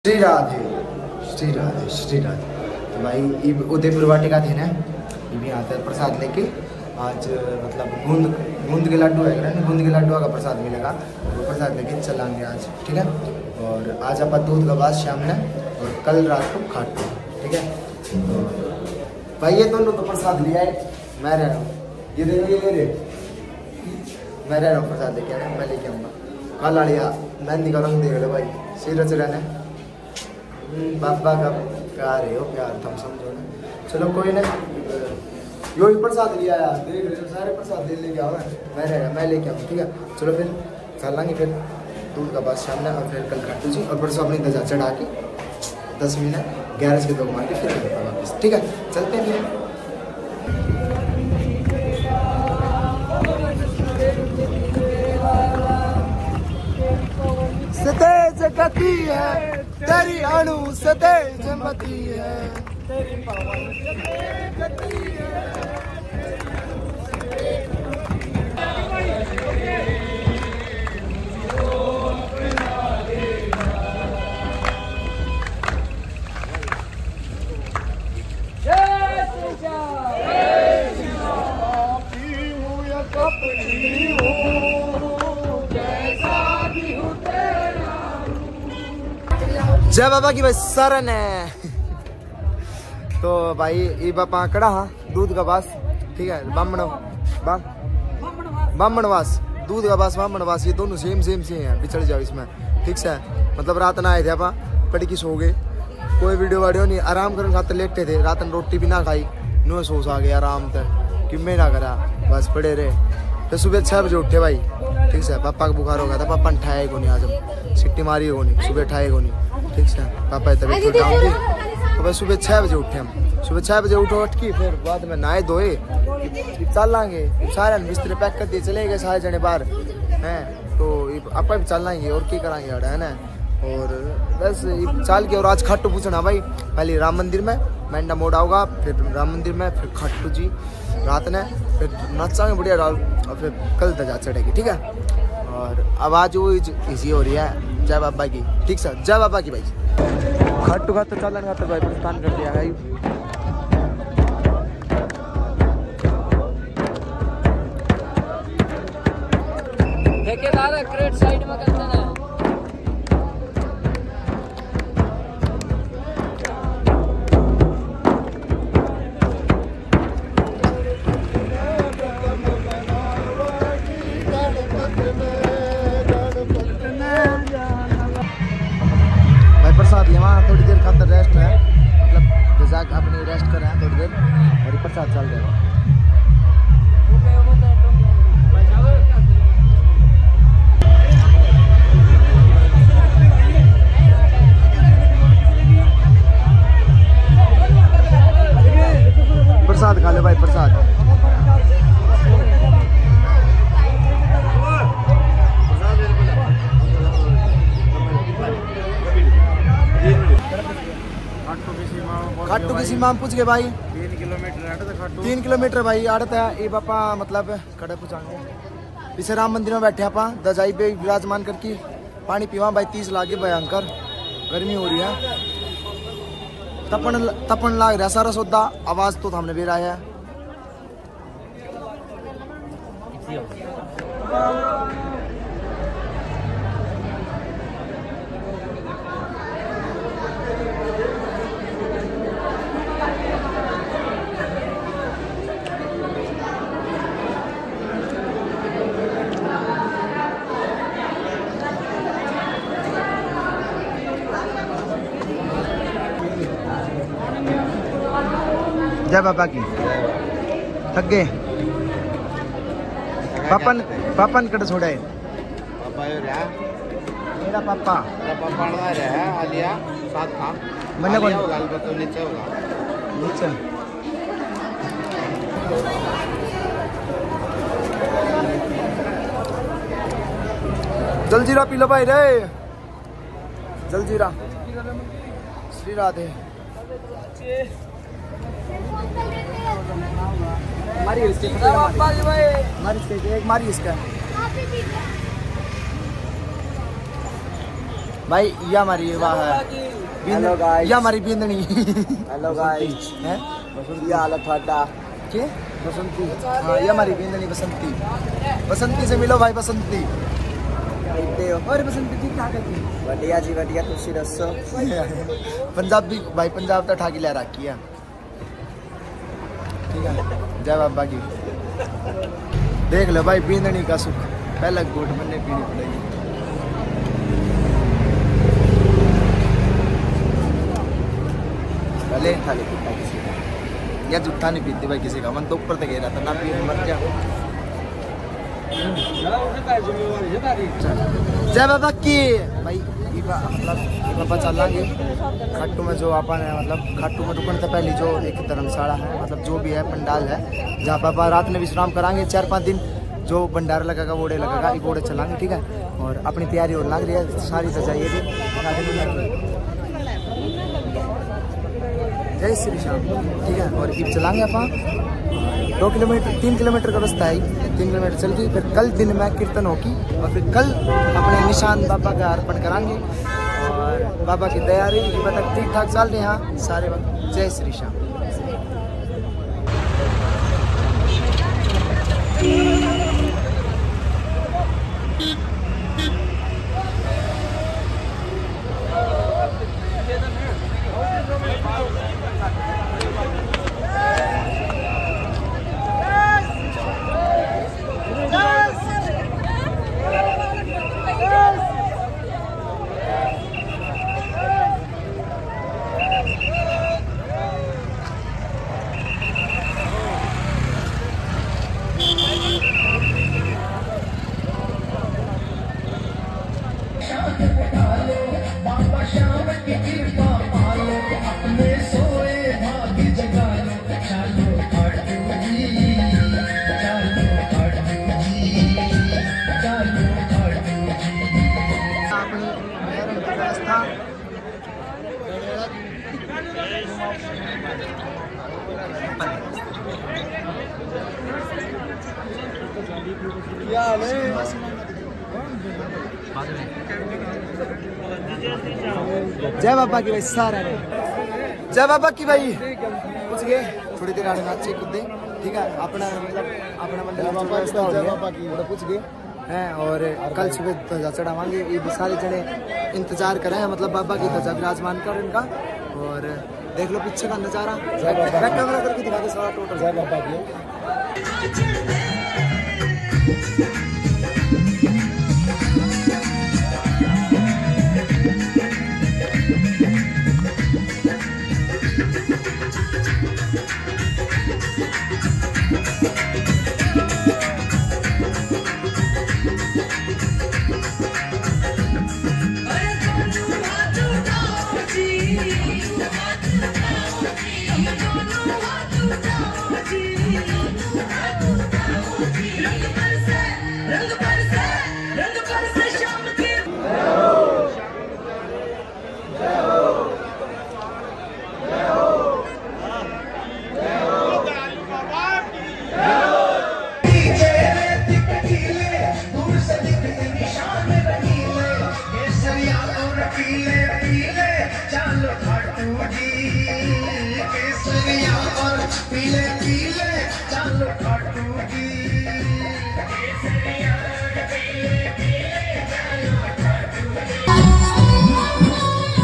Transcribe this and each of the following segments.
श्री राधे श्री राधे श्री राधे। तो भाई उदयपुर वाटिका थे ना, ये भी आता है प्रसाद लेके। आज मतलब गूंद के लड्डू है ना, गूंद के लड्डू का प्रसाद मिलेगा, वो प्रसाद लेके चलाएंगे आज, ठीक है। और आज आप दूध का बात शाम में और कल रात को खाटू, ठीक है। तो भाई ये दोनों तो प्रसाद लिया है, मैं रह रहा हूँ, ये देखो ये ले, मैं रह रहा हूँ प्रसाद लेके आना, मैं लेके आऊँगा। कल आड़िया मेहंदी का रंग देख लो भाई, सिर चढ़ाना है बाबा का प्यार है, हो प्यार तुम समझो ना। चलो कोई ना, यो ही प्रसाद लिया यार, देख रहे हो सारे प्रसाद दे लेके आओ, मैं लेके आऊँ, ठीक है। चलो फिर चलेंगे, फिर दूध का बात शाम में और फिर कल खाटू जी, और परसों अपनी दजा चढ़ा के 10 मिनट गैरेज के 2 मार के फिर वापस, ठीक है। चलते हैं फिर। सतेज गति है तेरी अणु, सतेज मती है तेरी पवन, सतेज गति है। जय श्री राम, जय श्री राम। पी हूँ या कपटी हूँ, जैसा भी हूँ तेरा। जय बाबा की भाई शरण है। तो भाई ये बापा कड़ा दूध का बास, ठीक है। बामणवास दूध का बास, बामणवास, ये दोनों सेम से हैं, बिछड़ जाओ इसमें, ठीक से। मतलब रात ना आए थे आप पड़ की सो गए, कोई वीडियो नहीं, आराम करने खाते लेटे थे, रात में रोटी भी ना खाई, नो सोस आ गया आराम तक कि मैं ना करा, बस पड़े रहे। फिर सुबह 6 बजे उठे भाई, ठीक है। पापा का बुखार हो गया था, पापा ने ठाए को नहीं, आज हम सिट्टी मारी को नहीं, सुबह ठाए को नहीं, ठीक है। पापा तबीयत डाउन थी, तो भाई सुबह 6 बजे उठे हम, सुबह 6 बजे उठो अटकी, फिर बाद में नहाए धोए, चल लाएंगे सारे बिस्तर पैक कर दिए, चले गए सारे जने बाहर हैं। तो आप भी चल लाएंगे और क्या कराएंगे है ना। और बस चाल के, और आज खाटू पूछना भाई, पहले राम मंदिर में मैंडा मोड़ होगा, फिर राम मंदिर में, फिर खाटू जी रात में, फिर नचाएंगे बढ़िया डाल, और फिर कल दजा चढ़ेगी, ठीक है। और आवाज़ वो इजी हो रही है जय बाबा की, ठीक सर, जय बाबा की भाई। खाटू खाटू चलन खाते भाई प्रस्थान कर दिया है। ठेकेदार क्रेट साइड में करते हैं। प्रसाद लिया वहाँ थोड़ी देर खातर रेस्ट है, मतलब जजाक अपनी रेस्ट कर रहे हैं थोड़ी देर, और ये प्रसाद चल रहा है। प्रसाद खा लो भाई, प्रसाद। खाटू की सीमा पूछ के भाई 3 किलोमीटर भाई आड़त है ये बापा, मतलब कड़े पूछाएंगे। पीछे राम मंदिर में बैठे आपा दजाई पे विराजमान करके पानी पीवा भाई, 30 लागे भयंकर गर्मी हो रही है, तपन लाग रहा सारा सौदा। आवाज तो हमने भी रहा है। जय बाबा की। थक गए पापन कट छोड़ा है मेरा पापा आलिया साथ था मैंने कौन होगा तो नीचे होगा नीचे। जलजीरा पी लो भाई रे, जलजीरा। श्री राधे। मारी इसके मारी इसके एक मारी इसका भाई, ये हमारी वाह है। Hello guys. ये हमारी बींदनी हेलो गाइस है ये हालत थाटा के बसंती। हाँ ये हमारी बींदनी बसंती। बसंती से मिलो भाई बसंती। और बसंती ठीक ठाक है बढ़िया जी बढ़िया खुशी रसो पंजाब भी भाई पंजाब तो ठाकी ले रखी है ठीक है। जय बाबा की देख लो भाई बींदनी का सुख पहले गोट बनने पीनी पड़ेगी। ले खाली पीता किसी का या जूठा नहीं पीती भाई किसी का मन तो ऊपर तक गया था ना पी मर जा। जय बाबा की भाई बाबा चलेंगे खाटू में जो अपन मतलब खाटू में रुकने से पहले जो एक धर्मशाला है मतलब जो भी है पंडाल है जहाँ पापा रात में विश्राम कराएंगे 4-5 दिन जो भंडारा लगेगा वोड़े लगेगा ये वोड़े चलाएंगे ठीक है। और अपनी तैयारी और लग रही है सारी सजाइए भी जय श्री श्याम ठीक है। और ईद चलाएंगे अपन 3 किलोमीटर का रास्ता है 3 किलोमीटर चल के फिर कल दिन में कीर्तन होगी और फिर कल अपने निशान बाबा का अर्पण कराएंगे और बाबा की तैयारी मतलब ठीक ठाक चल रहे हैं यहाँ सारे वक्त। जय श्री श्याम। जय बाबा की भाई सारा जय बाबा की भाई पूछ गए थोड़ी देर आने नाचे कूदे ठीक है अपना मतलब अपना मंडल व्यवस्था हो गया पूछ गए हैं। और कल सुबह ध्वजा चढ़ावांगे ये भी सारे जने इंतजार करें मतलब बाबा की ध्वजा विराजमान कर इनका। और देख लो पीछे का नजारा कैमरा करके दिखा दे सारा टोटल। जय बाबा की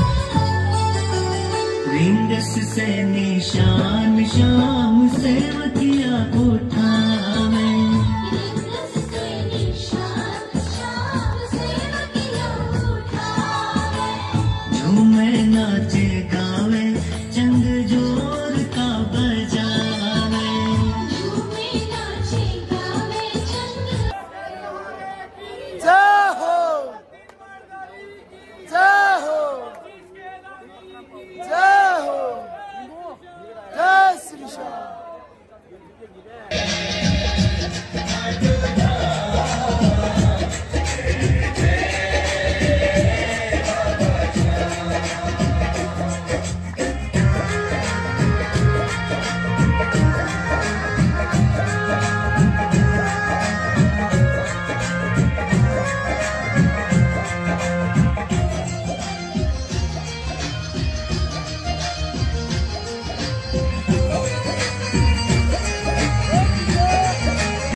रिंगस से निशान शाम से